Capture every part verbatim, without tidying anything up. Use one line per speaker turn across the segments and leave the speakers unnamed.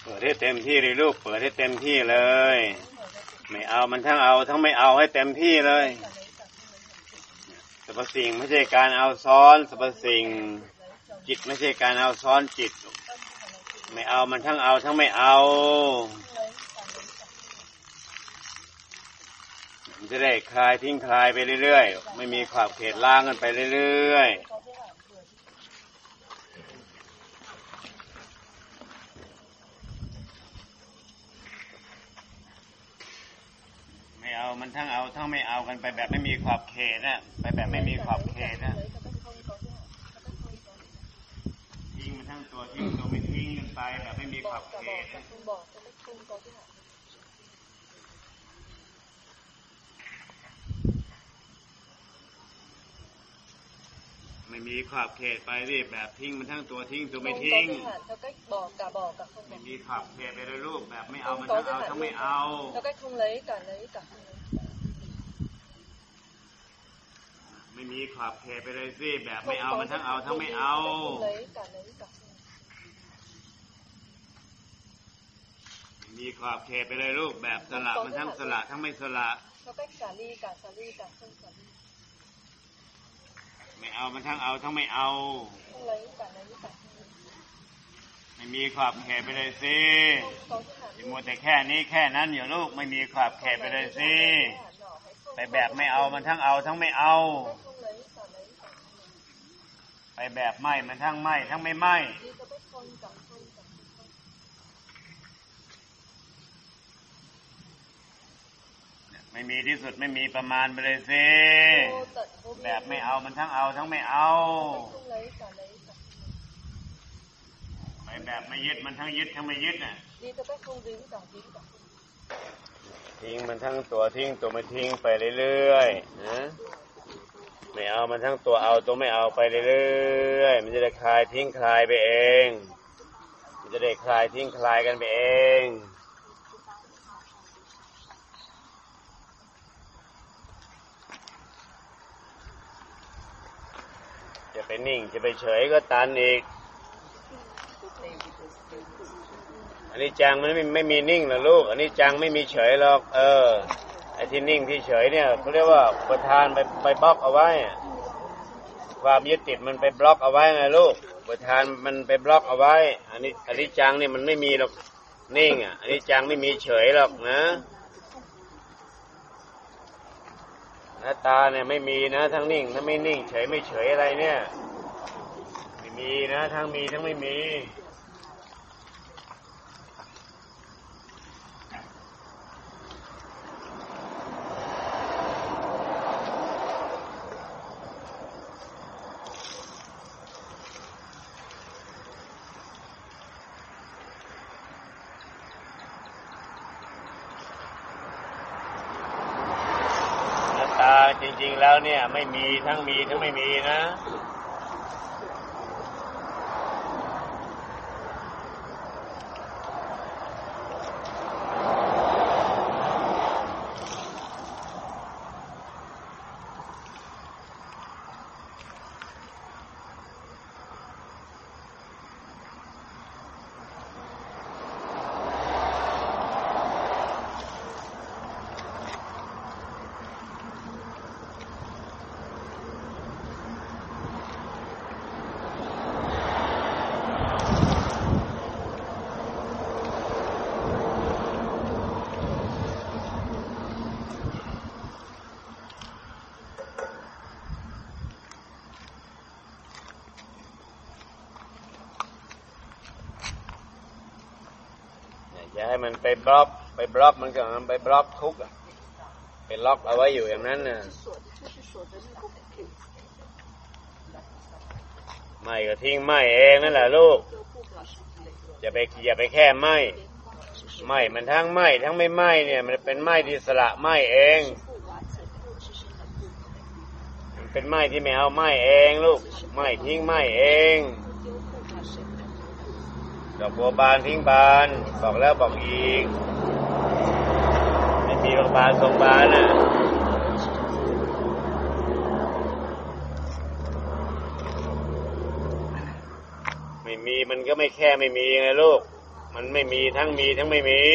เปิดให้เต็มที่เลยลูกเปิดให้เต็มที่เลยไม่เอามันทั้งเอาทั้งไม่เอาให้เต็มที่เลยสรรพสิ่งไม่ใช่การเอาซ้อนสรรพสิ่งจิตไม่ใช่การเอาซ้อนจิตไม่เอามันทั้งเอาทั้งไม่เอามันจะได้คลายทิ้งคลายไปเรื่อยๆไม่มีขอบเขตล้างกันไปเรื่อยๆไม่เอามันทั้งเอาทั้งไม่เอากันไปแบบไม่มีขอบเขตนะไปแบบไม่มีขอบเขตนะทิ้งมันทั้งตัวทิ้งตัวไม่ทิ้งกันไปแบบไม่มีขอบเขตนะไม่มีขอบเขตไปดิแบบทิ้งมันทั้งตัวทิ้งตัวไม่ทิ้งไม่มีขอบเขตไปเลยลูกแบบไม่เอามันทั้งเอาทั้งไม่เอาไม่มีขอบเขตไปเลยสิแบบไม่เอามันทั้งเอาทั้งไม่เอาไม่มีขอบเขตไปเลยลูกแบบสละมันทั้งสละทั้งไม่สละไม่เอามันทั้งเอาทั้งไม่เอาไม่มีขอบเขตไปเลยสิอย่ามัวแต่แค่นี้แค่นั้นอยู่ลูกไม่มีขอบเขตไปเลยสิไปแบบไม่เอามันทั้งเอาทั้งไม่เอาไปแบบไม่มันทั้งไม่ทั้งไม่ไม่ไม่มีที่สุดไม่มีประมาณไปเลยสิแบบไม่เอามันทั้งเอาทั้งไม่เอาไปแบบไม่ยึดมันทั้งยึดทั้งไม่ยึดน่ะทิ้งมันทั้งตัวทิ้งตัวไม่ทิ้งไปเรื่อยๆนะไม่เอามันทั้งตัวเอาตัวไม่เอาไปเรื่อยๆมันจะได้คลายทิ้งคลายไปเองมันจะได้คลายทิ้งคลายกันไปเองจะไปนิ่งจะไปเฉยก็ตันอีกอันนี้จังมันไม่ไม่มีนิ่งหรอกลูกอันนี้จังไม่มีเฉยหรอกเออไอ้ที่นิ่งที่เฉยเนี่ยเขาเรียกว่าประธานไปไปบล็อกเอาไว้ความยึดติดมันไปบล็อกเอาไว้ไงลูกประธานมันไปบล็อกเอาไว้อันนี้อันนี้จังนี่มันไม่มีหรอกนิ่งอ่ะอันนี้จังไม่มีเฉยหรอกนะหน้าตาเนี่ยไม่มีนะทั้งนิ่งทั้งไม่นิ่งเฉยไม่เฉยอะไรเนี่ยไม่มีนะทั้งมีทั้งไม่มีจริงๆแล้วเนี่ยไม่มีทั้งมีทั้งไม่มีนะอย่าให้มันไปบล็อกไปบล็อกมันก็มันไปบล็อกทุกข์ไปล็อกเอาไว้อยู่อย่างนั้นน่ะไม่ก็ทิ้งไม่เองนั่นแหละลูกอย่าไปอย่าไปแค่ไม่ไม่มันทั้งไม่ทั้งไม่ไม่เนี่ยมันเป็นไม่ที่สละไม่เองมันเป็นไม่ที่ไม่เอาไม่เองลูกไม่ทิ้งไม่เองดอกบัวบานทิ้งบานบอกแล้วบอกอีกไม่มีดอกบานทรงบานน่ะไม่มีมันก็ไม่แค่ไม่มีไงลูกมันไม่มีทั้งมีทั้งไม่มี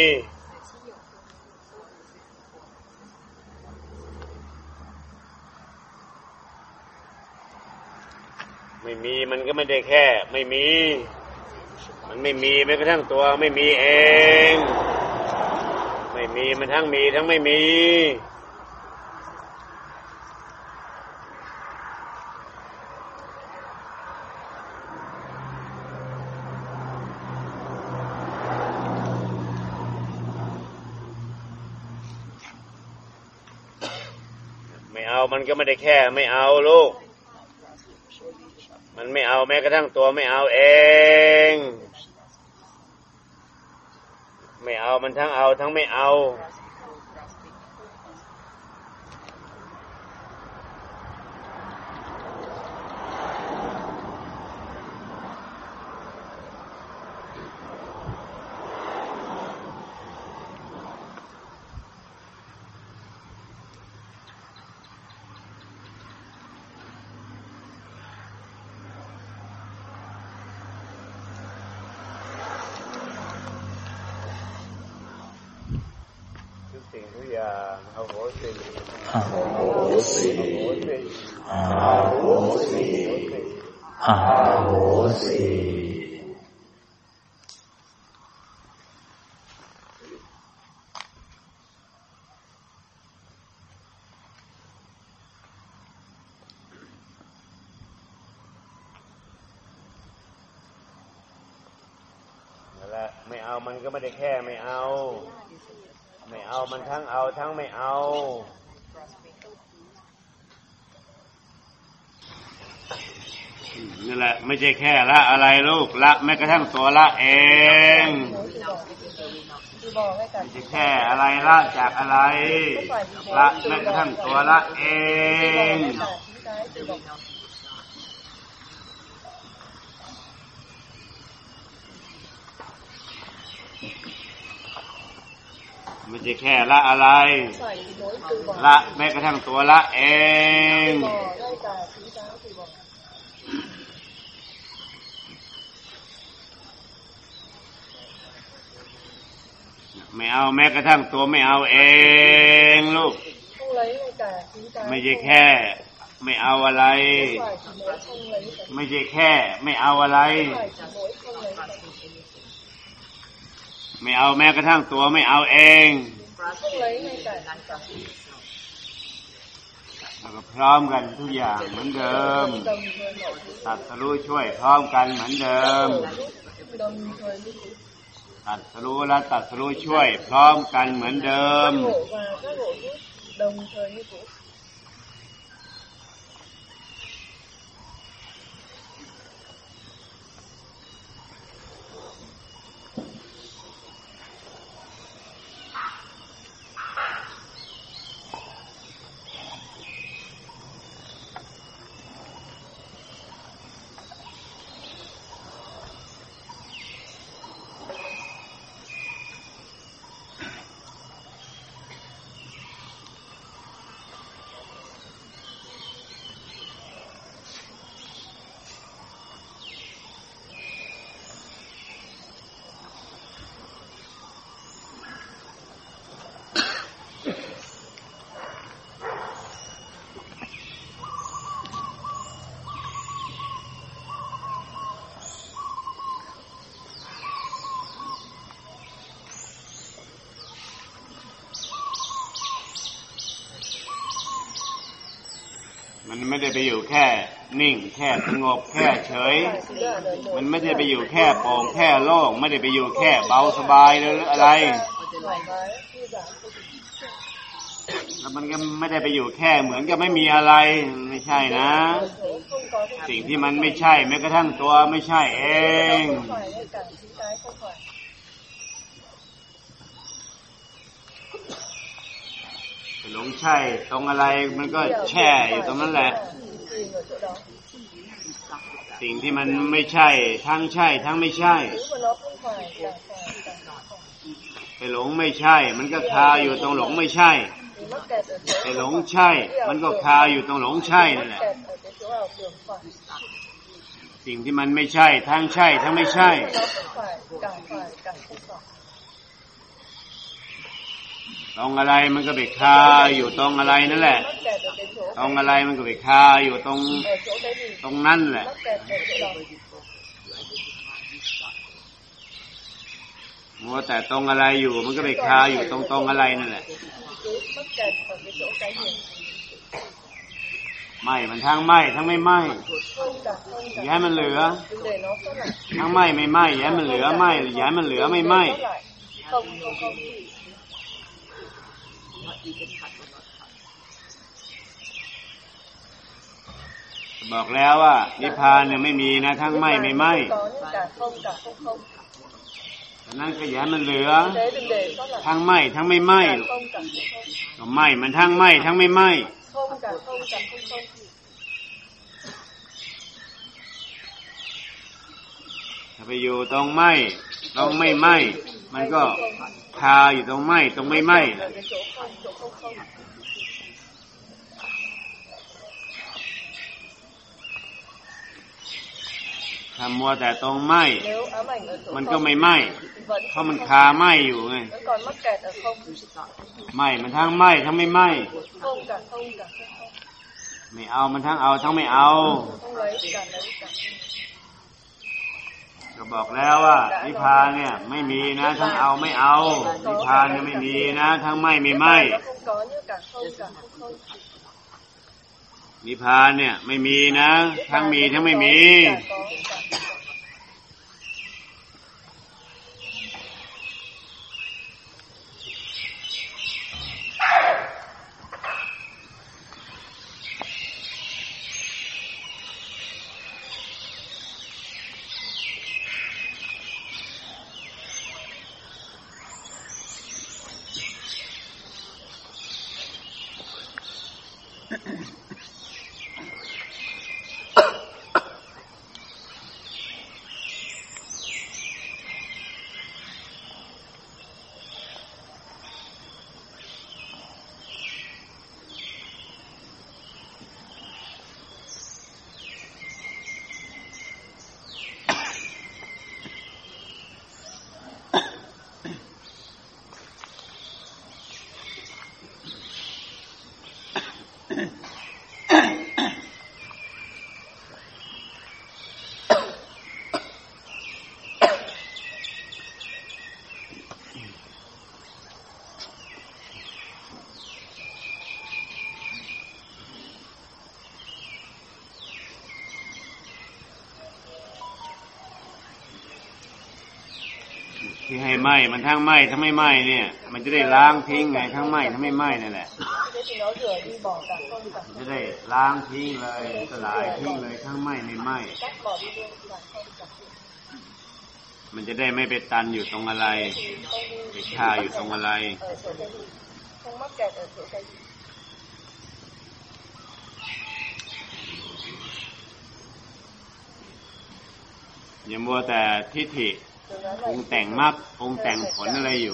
ไม่มีมันก็ไม่ได้แค่ไม่มีมันไม่มีแม้กระทั่งตัวไม่มีเองไม่มีมันทั้งมีทั้งไม่มีไม่เอามันก็ไม่ได้แค่ไม่เอาลูกมันไม่เอาแม้กระทั่งตัวไม่เอาเองไม่เอามันทั้งเอาทั้งไม่เอาสิ่งทุกอย่างเอาโหสิเอาโหสิเอาโหสิเอาโหสินั่นแหละไม่เอามันก็ไม่ได้แค่ไม่เอาไม่เอามันทั้งเอาทั้งไม่เอานี่แหละไม่ใช่แค่ละอะไรลูกละแม้กระทั่งตัวละเองไม่ใช่แค่อะไรละจากอะไรละแม้กระทั่งตัวละเองไม่ใช่แค่ละอะไรละแม้กระทั่งตัวละเองไม่เอาแม้กระทั่งตัวไม่เอาเองลูกไม่ใช่แค่ไม่เอาอะไรไม่ใช่แค่ไม่เอาอะไรไม่เอาแม้กระทั่งตัวไม่เอาเองแล้วก็พร้อมกันทุกอย่างเหมือนเดิมตัดสรู้ช่วยพร้อมกันเหมือนเดิมตัดสรู้และตัดสรู้ช่วยพร้อมกันเหมือนเดิมมันไม่ได้ไปอยู่แค่นิ่งแค่สงบแค่เฉยมันไม่ได้ไปอยู่แค่โปร่งแค่โล่งไม่ได้ไปอยู่แค่เบาสบายหรืออะไรแล้วมันก็ไม่ได้ไปอยู่แค่เหมือนกับไม่มีอะไรไม่ใช่นะสิ่งที่มันไม่ใช่แม้กระทั่งตัวไม่ใช่เองหลงใช่ตรงอะไรมันก็แช่อยู่ตรงนั้นแหละสิ่งที่มันไม่ใช่ทั้งใช่ทั้งไม่ใช่ไอ้หลงไม่ใช่มันก็คาอยู่ตรงหลงไม่ใช่ไอ้หลงใช่มันก็คาอยู่ตรงหลงใช่นั่นแหละสิ่งที่มันไม่ใช่ทั้งใช่ทั้งไม่ใช่ตรงอะไรมันก็ไปคาอยู่ตรงอะไรนั่นแหละตรงอะไรมันก็ไปคาอยู่ตรงตรงนั้นแหละมัวแต่ตรงอะไรอยู่มันก็ไปคาอยู่ตรงตรงอะไรนั่นแหละไม่มันทั้งไม่ทั้งไม่ไม่อย่าให้มันเหลือทั้งไม่ไม่ไม่อย่าให้มันเหลือไม่อย่าให้มันเหลือไม่ไม่บอกแล้วว่านิพพานเนี่ยไม่มีนะทั้งไม่ไม่ไม่นั่นก็อย่าให้มันเหลือทั้งไม่ทั้งไม่ไม่ก็ไม่มันทั้งไม่ทั้งไม่ไม่ถ้าไปอยู่ตรงไม่ตรงไม่ไม่มันก็คาอยู่ตรงไม่ตรงไม่ไม่ทำมัวแต่ตรงไหม้มันก็ไม่ไหม้เพราะมันคาไหม้อยู่ไงไหม้มันทั้งไหม้ทั้งไม่ไหม้ไม่เอามันทั้งเอาทั้งไม่เอาก็บอกแล้วว่านิพพานเนี่ยไม่มีนะทั้งเอาไม่เอานิพพานเนี่ยไม่มีนะทั้งไหม้ไม่ไหม้นิพพานเนี่ยไม่มีนะทั้งมีทั้งไม่มีที่ให้ไหม้มันทั้งไหม้ทั้งไม่ไหม้เนี่ยมันจะได้ล้างทิ้งไงทั้งไหม้ทั้งไม่ไหม้นั่นแหละจะได้ล้างทิ้งเลยสลายทิ้งเลยทั้งไหม้ไม่ไหม้มันจะได้ไม่ไปตันอยู่ตรงอะไรไปคาอยู่ตรงอะไรอย่ามัวแต่ทิฏฐิปรุงแต่งมรรคปรุงแต่งผลอะไรอยู่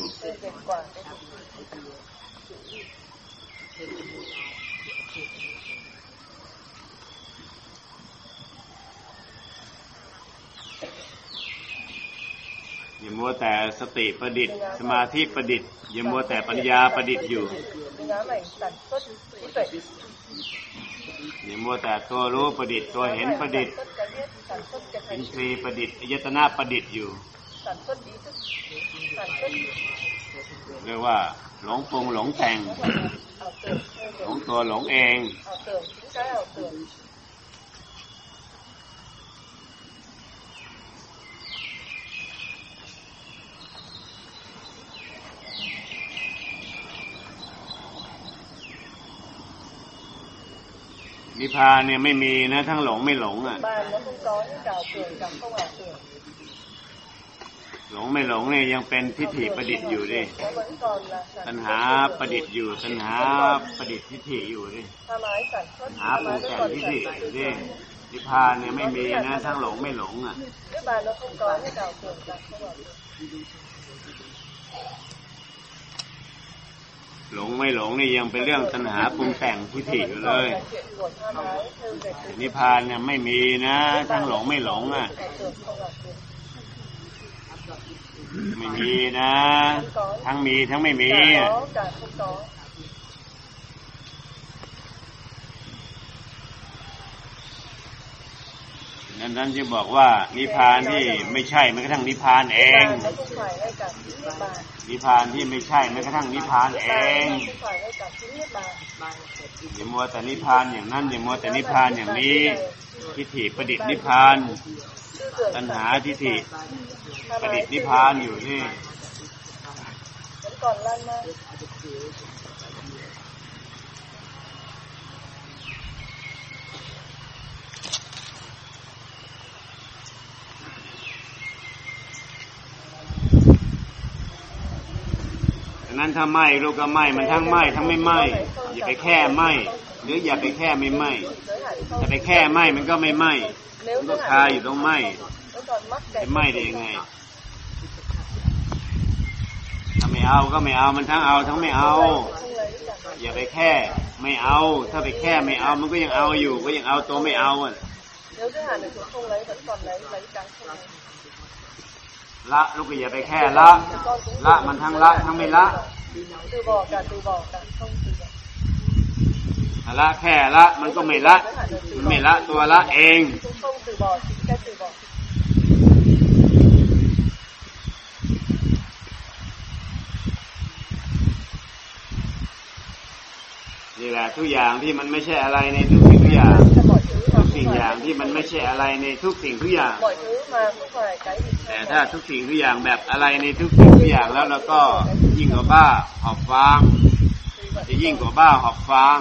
อย่ามัวแต่สติประดิษฐ์สมาธิประดิษฐ์อย่ามัวแต่ปัญญาประดิษฐ์อยู่อย่ามัวแต่ตัวรู้ประดิษฐ์ตัวเห็นประดิษฐ์อินทรีย์ประดิษฐ์อายตนะประดิษฐ์อยู่เรียกว่าหลงปรุงหลงแต่งหลงตัวหลงเองนิพพานเนี่ยไม่มีนะทั้งหลงไม่หลงอ่ะหลงไม่หลงเนี่ยยังเป็นทิฏฐิประดิษฐ์อยู่ดิตัณหาประดิษฐ์อยู่ตัณหาประดิษฐ์ทิฏฐิอยู่ดิตัณหาปรุงแต่งทิฏฐิอยู่ดินิพพานเนี่ยไม่มีนะทั้งหลงไม่หลงอ่ะหลงไม่หลงนี่ยังเป็นเรื่องตัณหาปรุงแต่งทิฏฐิอยู่เลยนิพพานเนี่ยไม่มีนะทั้งหลงไม่หลงอ่ะไม่มีนะทั้งมีทั้งไม่มีนั้นนั้นจะบอกว่านิพพานที่ไม่ใช่แม้กระทั่งนิพพานเองนิพพานที่ไม่ใช่แม้กระทั่งนิพพานเองอย่ามัวแต่นิพพานอย่างนั้นอย่ามัวแต่นิพพานอย่างนี้ทิฏฐิประดิษฐ์นิพพานตัณหาทิฏฐิประดิษฐ์นิพพานอยู่นี่นั้นถ้าไหม้ลูกก็ไหม้มันทั้งไหม้ทั้งไม่ไหม้อย่าไปแค่ไหม้หรืออย่าไปแค่ไม่ไหม้ถ้าไปแค่ไหม้มันก็ไม่ไหม้มันก็คาอยู่ตรงไหม้จะไหม้ได้ยังไงถ้าไม่เอาก็ไม่เอามันทั้งเอาทั้งไม่เอาอย่าไปแค่ไม่เอาถ้าไปแค่ไม่เอามันก็ยังเอาอยู่ก็ยังเอาตัวไม่เอาอ่ะละลูกก็อย่าไปแค่ละละมันทั้งละทั้งไม่ละละแค่ละมันก็ไม่ละมันไม่ละตัวละเองนี่แหละทุกอย่างที่มันไม่ใช่อะไรในทุกสิ่งทุกอย่างทุกสิ่งอย่างที่มันไม่ใช่อะไรในทุกสิ่งทุกอย่างแต่ถ้าทุกสิ่งทุกอย่างแบบอะไรในทุกสิ่งทุกอย่างแล้วเราก็ยิ่งกว่าบ้าหอบฟางจะยิ่งกว่าบ้าหอบฟาง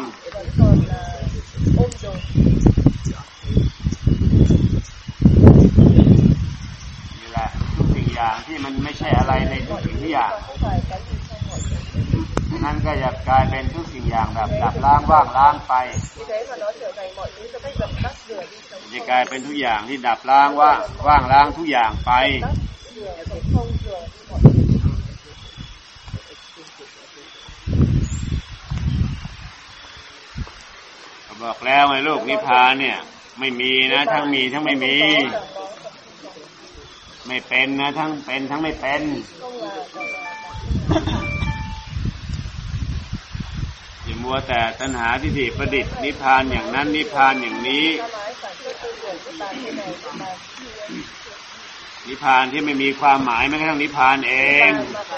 นี่แหละทุกสิ่งอย่างที่มันไม่ใช่อะไรในทุกสิ่งทุกอย่างนั่นก็จะกลายเป็นทุกสิ่งอย่างแบบดับล้างว่างล้างไปจะกลายเป็นทุกอย่างที่ดับล้างว่างว่างล้างทุกอย่างไปบอกแล้วไงลูกนิพพานเนี่ยไม่มีนะทั้งมีทั้งไม่มีไม่เป็นนะทั้งเป็นทั้งไม่เป็นอย่ามัวแต่ตัณหาทิฏฐิประดิษฐ์นิพพานอย่างนั้นนิพพานอย่างนี้นิพพานที่ไม่มีความหมายแม้กระทั่งนิพพานเอง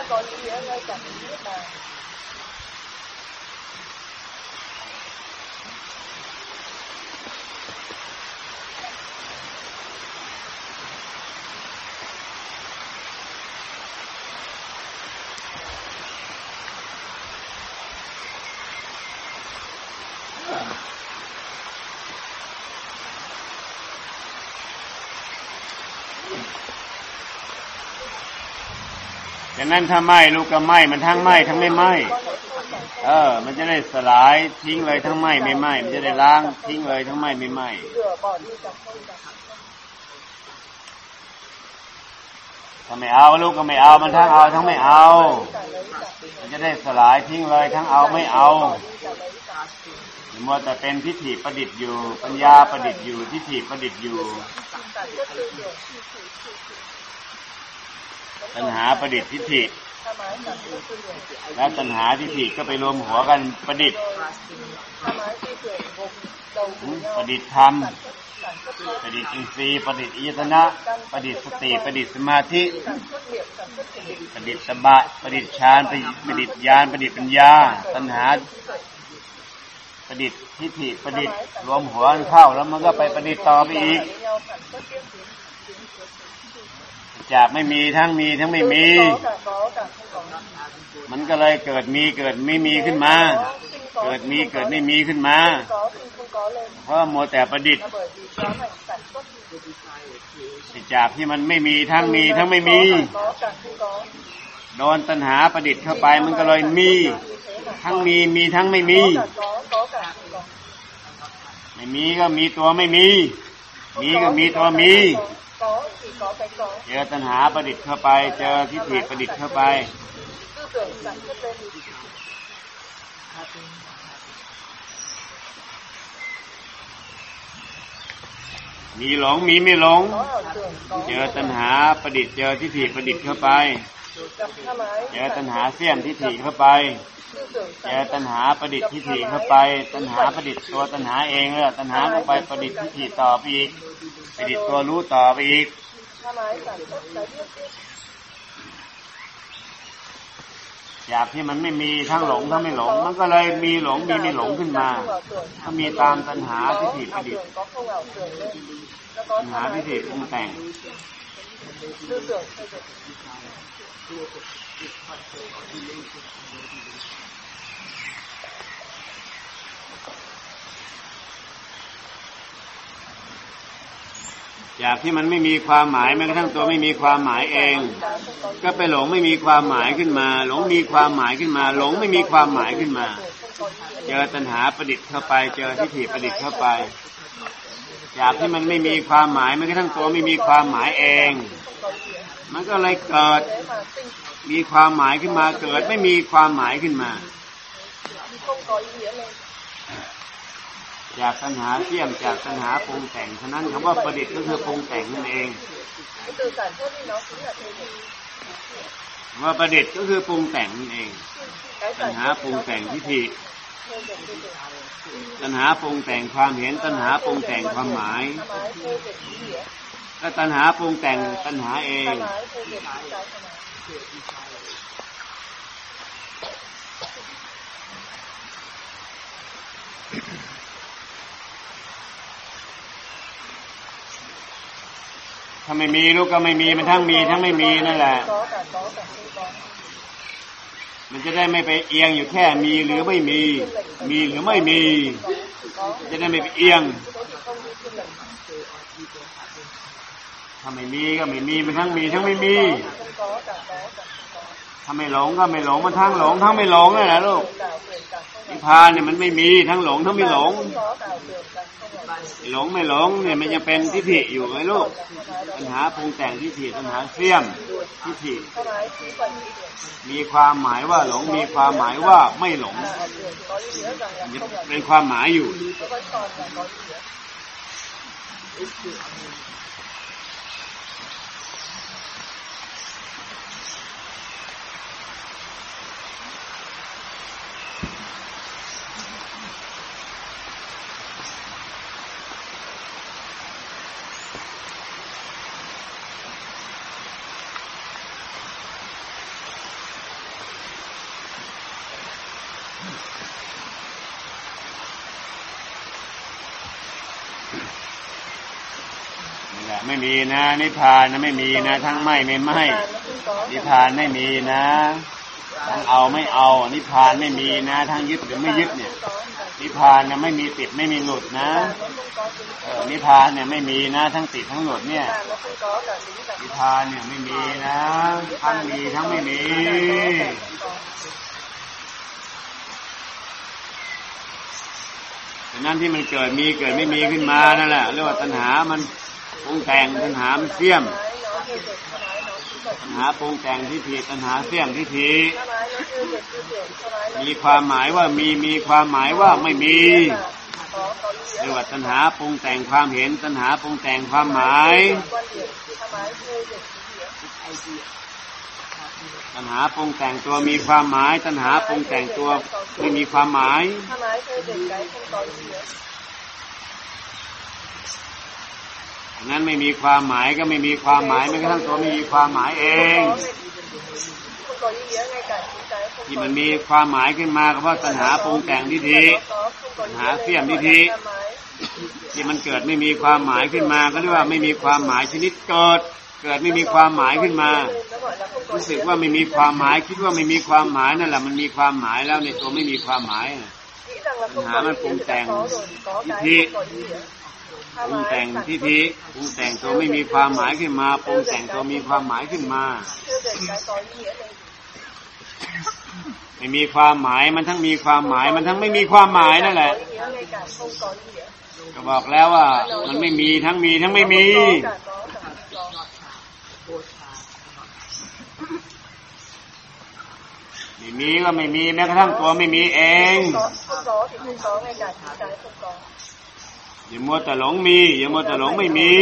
ฉะนั้นถ้าไหม้ลูกก็ไหม้มันทั้งไหม้ทั้งไม่ไหม้เออมันจะได้สลายทิ้งเลยทั้งไหม้ไม่ไหม้มันจะได้ล้างทิ้งเลยทั้งไหม้ไม่ไหม้ถ้าไม่เอาลูกก็ไม่เอามันทั้งเอาทั้งไม่เอามันจะได้สลายทิ้งเลยทั้งเอาไม่เอามัวแต่เป็นทิฏฐิประดิษฐ์อยู่ปัญญาประดิษฐ์อยู่ทิฏฐิประดิษฐ์อยู่ตัณหาประดิษฐ์ทิฏฐิแล้วตัณหาทิฏฐิก็ไปรวมหัวกันประดิษฐ์ประดิษฐ์ธรรมประดิษฐ์อินทรีย์ประดิษฐ์อิยตนะประดิษฐ์สติประดิษฐ์สมาธิประดิษฐ์สบะประดิษฐ์ฌานประดิษฐ์ญาณประดิษฐ์ปัญญาตัณหาประดิษฐ์ทิฏฐิประดิษฐ์รวมหัวกันเข้าแล้วมันก็ไปประดิษฐ์ต่อไปอีกจากไม่มีทั้งมีทั้งไม่มีมันก็เลยเกิดมีเกิดไม่มีขึ้นมาเกิดมีเกิดไม่มีขึ้นมาเพราะมัวแต่ประดิษฐ์จากที่มันไม่มีทั้งมีทั้งไม่มีโดนตัณหาประดิษฐ์เข้าไปมันก็เลยมีทั้งมีมีทั้งไม่มีไม่มีก็มีตัวไม่มีมีก็มีตัวมีเจอตัณหาประดิษฐ์เข้าไปเจอทิฏฐิประดิษฐ์เข้าไปมีหลงมีไม่หลงเจอตัณหาประดิษฐ์เจอทิฏฐิประดิษฐ์เข้าไปเจอตัณหาเสี้ยมทิฏฐิเข้าไปเจอตัณหาประดิษฐ์ทิฏฐิเข้าไปตัณหาประดิษฐ์ตัวตัณหาเองแล้วตัณหาเข้าไปประดิษฐ์ทิฏฐิต่อไปอีกประดิษฐ์ตัวรู้ต่อไปอีกจากที่มันไม่มีทั้งหลงทั้งไม่หลงมันก็เลยมีหลงมีไม่หลงขึ้นมาก็มีตามตัณหาทิฏฐิประดิษฐ์ตัณหาทิฏฐิปรุงแต่งจากที่มันไม่มีความหมายแม้กระทั่งตัวไม่มีความหมายเองก็ไปหลงไม่มีความหมายขึ้นมาหลงมีความหมายขึ้นมาหลงไม่มีความหมายขึ้นมาเจอตัณหาประดิษฐ์เข้าไปเจอทิฏฐิประดิษฐ์เข้าไปจากที่มันไม่มีความหมายแม้กระทั่งตัวไม่มีความหมายเองมันก็เลยเกิดมีความหมายขึ้นมาเกิดไม่มีความหมายขึ้นมาจากตัณหาเสี่ยมจากตัณหาปรุงแต่งฉะนั้นคำว่าประดิษฐ์ก็คือปรุงแต่งนั่นเองว่าประดิษฐ์ก็คือปรุงแต่งนั่นเองตัณหาปรุงแต่งทิฏฐิตัณหาปรุงแต่งความเห็นตัณหาปรุงแต่งความหมายก็ตัณหาปรุงแต่งตัณหาเองถ้าไม่มีลูกก็ไม่มีมันทั้งมีทั้งไม่มีนั่นแหละมันจะได้ไม่ไปเอียงอยู่แค่มีหรือไม่มีมีหรือไม่มีจะได้ไม่ไปเอียงถ้าไม่มีก็ไม่มีมันทั้งมีทั้งไม่มีถ้าไม่หลงก็ไม่หลงมันทั้งหลงทั้งไม่หลงนั่นแหละลูกนิพพานเนี่ยมันไม่มีทั้งหลงทั้งไม่หลงหลงไม่หลงเนี่ยมันยังเป็นทิฏฐิอยู่ไงลูกปัญหาปรุงแต่งทิฏฐิปัญหาเสี่ยมทิฏฐิมีความหมายว่าหลงมีความหมายว่าไม่หลงเป็นความหมายอยู่ไม่มีนะนิพพานนะไม่มีนะทั้งไม่ไม่ไม่นิพพานไม่มีนะทั้งเอาไม่เอานิพพานไม่มีนะทั้งยึดหรือไม่ยึดเนี่ยนิพพานเนี่ยไม่มีติดไม่มีหลุดนะเออนิพพานเนี่ยไม่มีนะทั้งติดทั้งหลุดเนี่ยนิพพานเนี่ยไม่มีนะทั้งมีทั้งไม่มีฉะนั้นที่มันเกิดมีเกิดไม่มีขึ้นมานั่นแหละเรียกว่าตัณหามันปรุงแต่งตัณหามันเสี่ยมตัณหาปรุงแต่งทิฏฐิตัณหาเสี่ยมทิฏฐิมีความหมายว่ามีมีความหมายว่าไม่มีเรียกว่าตัณหาปรุงแต่งความเห็นตัณหาปรุงแต่งความหมายตัณหาปรุงแต่งตัวมีความหมายตัณหาปรุงแต่งตัวไม่มีความหมายงั้นไม่มีความหมายก็ไม่มีความหมายแม้กระทั่งตัวไม่มีความหมายเองที่มันมีความหมายขึ้นมาก็เพราะตัณหาปรุงแต่งทิฏฐิตัณหาเสี่ยมทิฏฐิที่มันเกิดไม่มีความหมายขึ้นมาก็เรียกว่าไม่มีความหมายชนิดเกิดเกิดไม่มีความหมายขึ้นมารู้สึกว่าไม่มีความหมายคิดว่าไม่มีความหมายนั่นแหละมันมีความหมายแล้วในตัวไม่มีความหมายตัณหามันปรุงแต่งทิฏฐิปรุงแต่งทิฏฐิปรุงแต่งตัวไม่มีความหมายขึ้นมาปรุงแต่งตัวมีความหมายขึ้นมาไม่มีความหมายมันทั้งมีความหมายมันทั้งไม่มีความหมายนั่นแหละก็บอกแล้วว่ามันไม่มีทั้งมีทั้งไม่มีไม่ไม่มีก็ไม่มีแม้กระทั่งตัวไม่มีเองอย่ามัวแต่หลงมีอย่ามัวแต่หลงไม่มี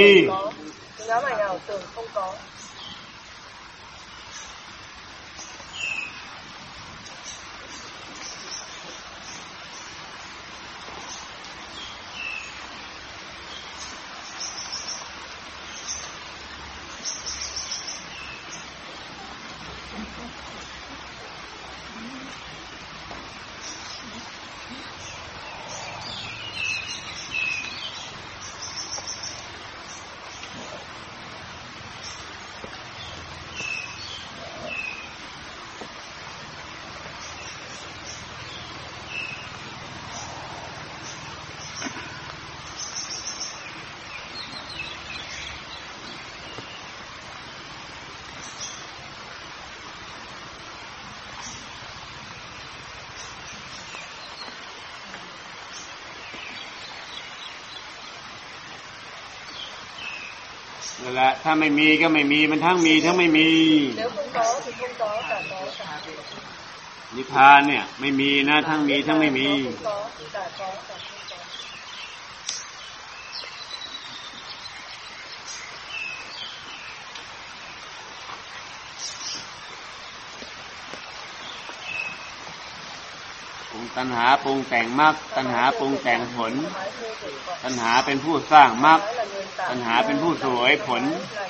นั่นแหละถ้าไม่มีก็ไม่มีมันทั้งมีทั้งไม่มีนิพพานเนี่ยไม่มีนะทั้งมีทั้งไม่มีตัณหาปรุงแต่งมรรคตัณหาปรุงแต่งผลตัณหาเป็นผู้สร้างมรรคตัณหาเป็นผู้เสวยผล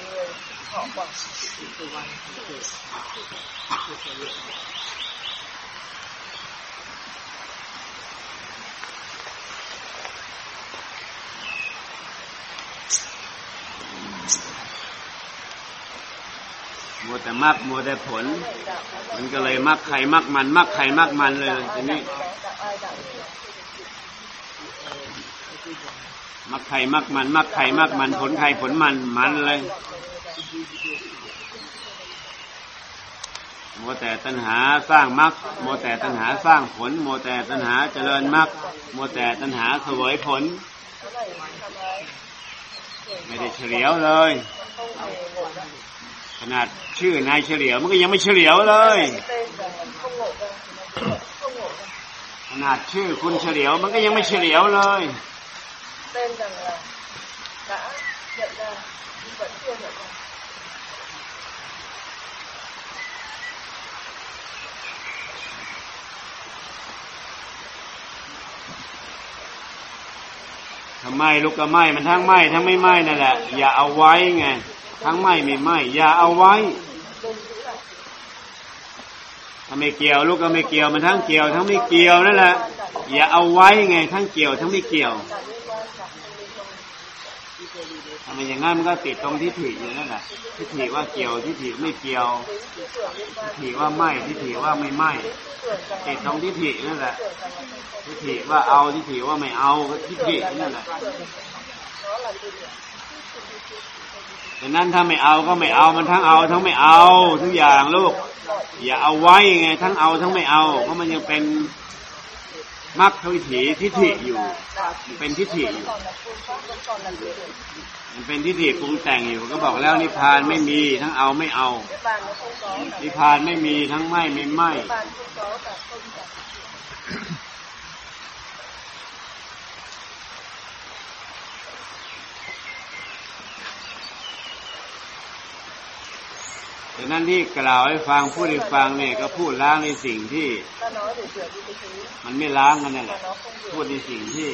มัวแต่มรรคมัวแต่ผลมันก็เลยมรรคใครมรรคมันมรรคใครมรรคมันเลยทีนี้มรรคใครมรรคมันมรรคใครมรรคมันผลใครผลมันมันเลยมัวแต่ตัณหาสร้างมรรคมัวแต่ตัณหาสร้างผลมัวแต่ตัณหาเจริญมรรคมัวแต่ตัณหาเสวยผลไม่ได้เฉลียวเลยขนาดชื่อนายเฉลียวมันก็ยังไม่เฉลียวเลยขนาดชื่อคุณเฉลียวมันก็ยังไม่เฉลียวเลยทำไมลูกก็ไหม้มันทั้งไหม้ทั้งไม่ไหม้นั่นแหละอย่าเอาไว้ไงทั้งไหม้ไม่ไหม้อย่าเอาไว้ถ้าไม่เกี่ยวลูกก็ไม่เกี่ยวมันทั้งเกี่ยวทั้งไม่เกี่ยวนั่นแหละอย่าเอาไว้ไงทั้งเกี่ยวทั้งไม่เกี่ยวทำไมอย่างงั้นมันก็ติดตรงทิฏฐิอยู่นั่นแหละทิฏฐิว่าเกี่ยวทิฏฐิไม่เกี่ยวทิฏฐิว่าไหม้ทิฏฐิว่าไม่ไหม้ติดตรงทิฏฐินั่นแหละทิฏฐิว่าเอาทิฏฐิว่าไม่เอาทิฏฐินั่นแหละดังนั้นถ้าไม่เอาก็ไม่เอามันทั้งเอาทั้งไม่เอาทุกอย่างลูกอย่าเอาไว้ไงทั้งเอาทั้งไม่เอาเพราะมันยังเป็นมรรควิถีทิฏฐิอยู่เป็นทิฏฐิอยู่มันเป็นทิฏฐิปรุงแต่งอยู่ก็บอกแล้วนิพพานไม่มีทั้งเอาไม่เอานิพพานไม่มีทั้งไม่ไม่ไม่ดังนั้นที่กล่าวให้ฟังพูดให้ฟังเนี่ยก็พูดล้างในสิ่งที่มันไม่ล้างกันนั่นแหละพูดในสิ่งที่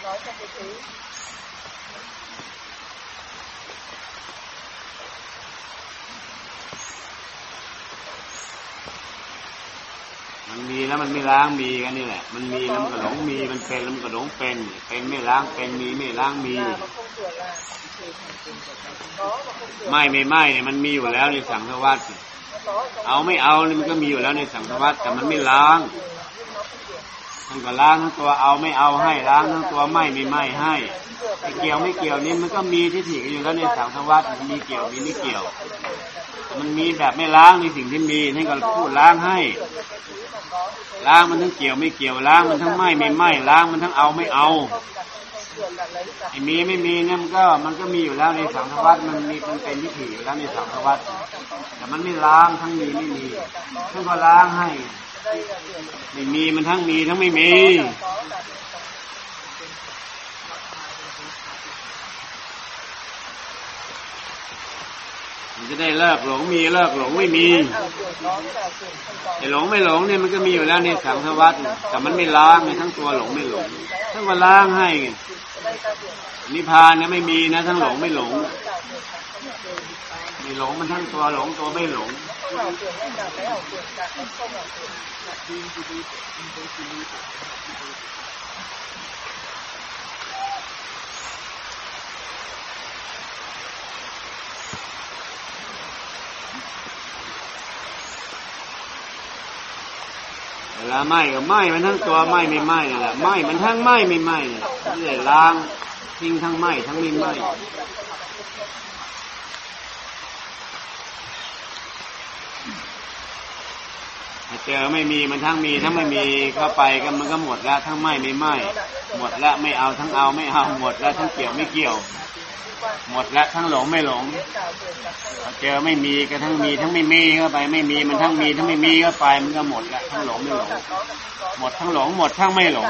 มันมีแล้วมันไม่ล้างมีกันนี่แหละมันมีแล้วมันก็หลงมีมันเป็นแล้วมันก็หลงเป็นเป็นไม่ล้างเป็นมีไม่ล้างมีไม่ไม่ไม่เนี่ยมันมีอยู่แล้วในสังสารวัฏเอาไม่เอาเนี่ยมันก็มีอยู่แล้วในสังสารวัฏแต่มันไม่ล้างมันก็ล้างทั้งตัวเอาไม่เอาให้ล้างทั้งตัวไม่ไม่ไม่ให้ไม่เกี่ยวไม่เกี่ยวนี่มันก็มีทิฏฐิอยู่แล้วในสังสารวัฏมันมีเกี่ยวมีไม่เกี่ยวมันมีแบบไม่ล้างในสิ่งที่มีให้ก็พูดล้างให้ล้างมันทั้งเกี่ยวไม่เกี่ยวล้างมันทั้งไม่ไม่ไม่ล้างมันทั้งเอาไม่เอาไอ้มีไม่มีเนี่ยมันก็มันก็มีอยู่แล้วในสังสารวัฏมันมีเป็นเป็นทิฏฐิอยู่แล้วในสังสารวัฏแต่มันไม่ล้างทั้งมีไม่มีท่านก็ล้างให้ไม่มีมันทั้งมีทั้งไม่มีมันจะได้เลิกหลงมีเลิกหลงไม่มีไอ้หลงไม่หลงเนี่ยมันก็มีอยู่แล้วในสังสารวัฏแต่มันไม่ล้างไงทั้งตัวหลงไม่หลงทั้งว่าล้างให้ไงนิพพานเนี่ยไม่มีนะทั้งหลงไม่หลงไม่หลงมันทั้งตัวหลงตัวไม่หลงเวลาไหม้ก็ไหม้มันทั้งตัวไหม้ไม่ไหม้นั่นแหละไหม้มันทั้งไหม้ไม่ไหม้เนี่ยนี่แหละล้างทิ้งทั้งไหม้ทั้งไม่ไหม้ถ้าเจอไม่มีมันทั้งมีทั้งไม่มีเข้าไปก็มันก็หมดแล้วทั้งไหม้ไม่ไหม้หมดแล้วไม่เอาทั้งเอาไม่เอาหมดแล้วทั้งเกี่ยวไม่เกี่ยวหมดแล้วทั้งหลงไม่หลงเจอไม่มีก็ทั้งมีทั้งไม่มีเข้าไปไม่มีมันทั้งมีทั้งไม่มีเข้าไปมันก็หมดแล้วทั้งหลงไม่หลงหมดทั้งหลงหมดทั้งไม่หลง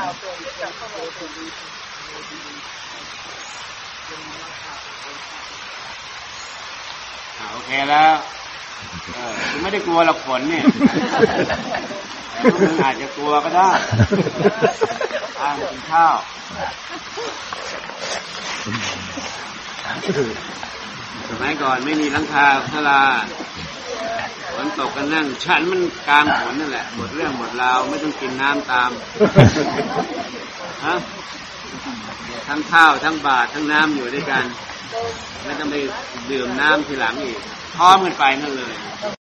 โอเคแล้วเออไม่ได้กลัวหรอกฝนเนี่ยมึงอาจจะกลัวก็ได้อ่านกินข้าวสมัยก่อนไม่มีหลังคาศาลาฝนตกกันนั่งฉันมันกลางฝนนั่นแหละหมดเรื่องหมดราวไม่ต้องกินน้ำตามฮะทั้งข้าวทั้งบาตรทั้งน้ำอยู่ด้วยกันไม่ต้องไปดื่มน้ำทีหลังอีกพร้อมกันไปนั่นเลย